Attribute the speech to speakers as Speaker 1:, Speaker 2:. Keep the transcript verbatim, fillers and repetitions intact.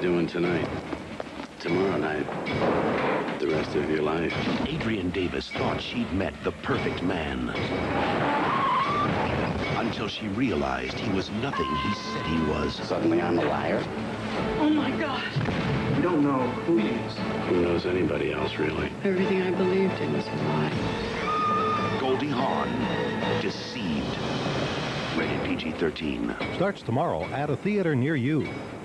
Speaker 1: doing tonight? Tomorrow night. The rest of your life.
Speaker 2: Adrian Davis thought she'd met the perfect man. Until she realized he was nothing he said he was.
Speaker 1: Suddenly I'm a liar?
Speaker 3: Oh, my God.
Speaker 4: We don't know who he is.
Speaker 1: Who knows anybody else, really?
Speaker 3: Everything I believed in was a lie.
Speaker 2: Goldie Hawn, Deceived. Rated P G thirteen.
Speaker 5: Starts tomorrow at a theater near you.